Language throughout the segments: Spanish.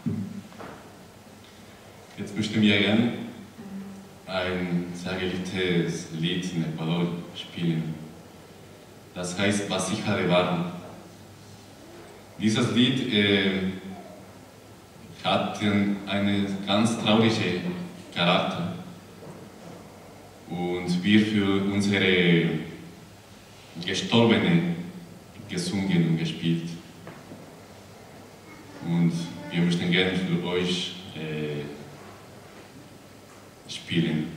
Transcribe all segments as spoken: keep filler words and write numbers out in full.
Jetzt möchten wir gerne ein sehr geliebtes Lied in Ecuador spielen. Das heißt Vasija de Barro. Dieses Lied äh, hat einen ganz traurigen Charakter und wird für unsere Gestorbenen gesungen und gespielt. Und wir möchten gerne für euch äh, spielen.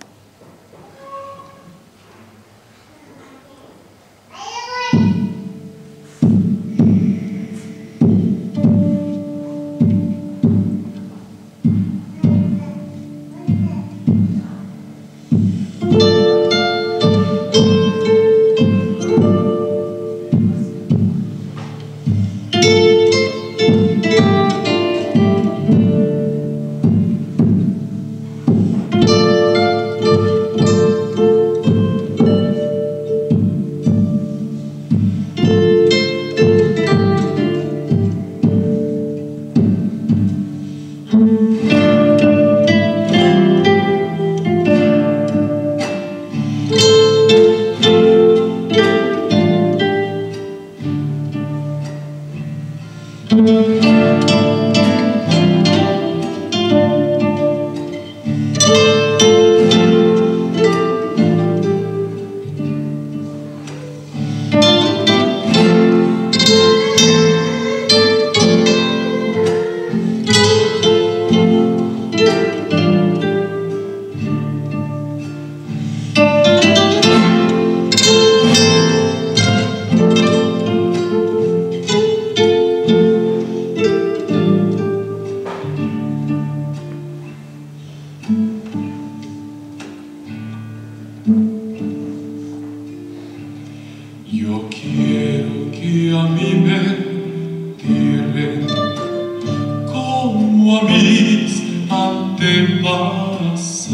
Yo quiero que a mí me entierren como a mis antepasados.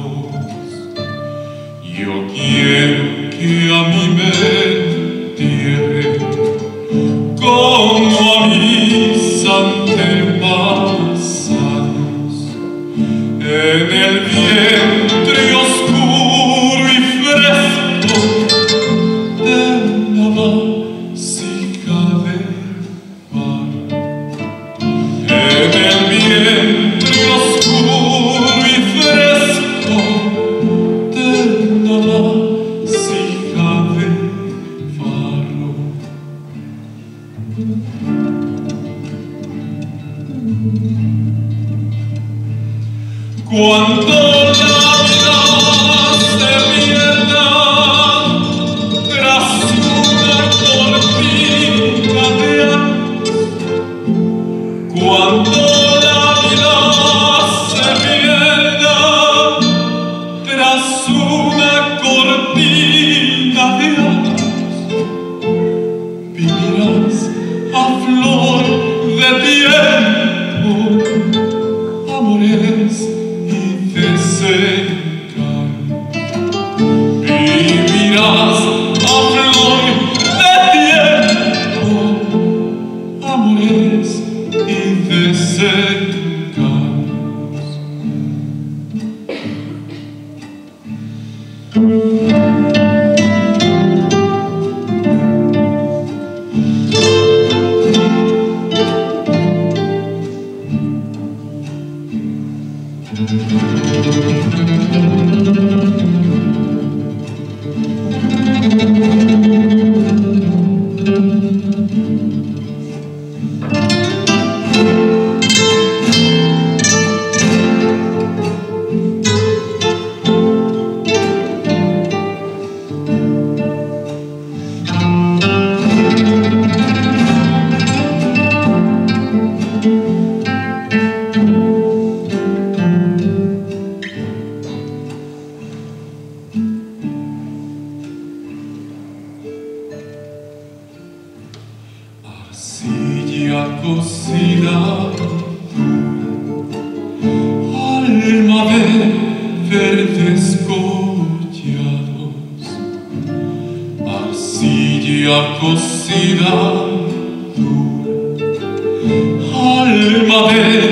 Yo quiero que a mí me entierren como a mis antepasados en el vientre oscuro y fresco de la vasija de barro, en el vientre oscuro y fresco de la vasija de barro. Cuando la vida se pierda tras una cortina de años, cuando la vida se pierda tras una cortina de años, vivirás a flor de tiempo, amores y desengaños. Vivirás a flor de tiempo, amores y desengaños. Arcilla cocida tú, alma de verdes collados. Arcilla cocida tú, alma de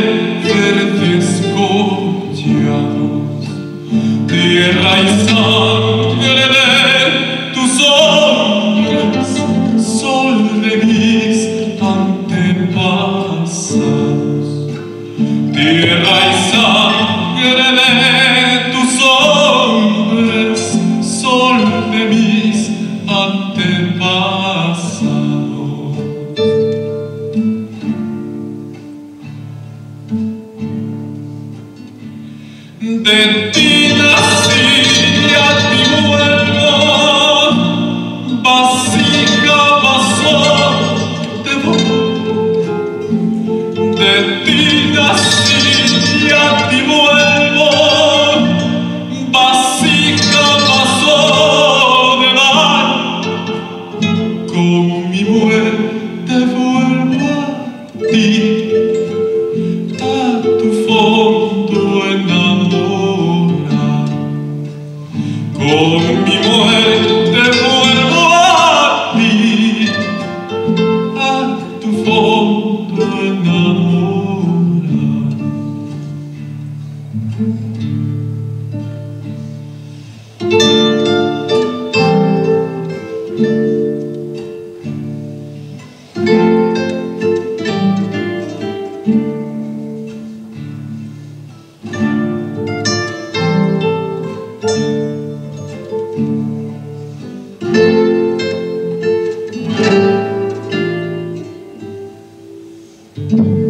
De ti nací y a ti vuelvo, vasija, vaso de vos. De ti nací y a ti vuelvo, vasija, vaso de mar. Con mi muerte vuelvo a ti, a tu fondo enamorado. Con mi muerte vuelvo a ti, a tu fondo enamorado. Thank you.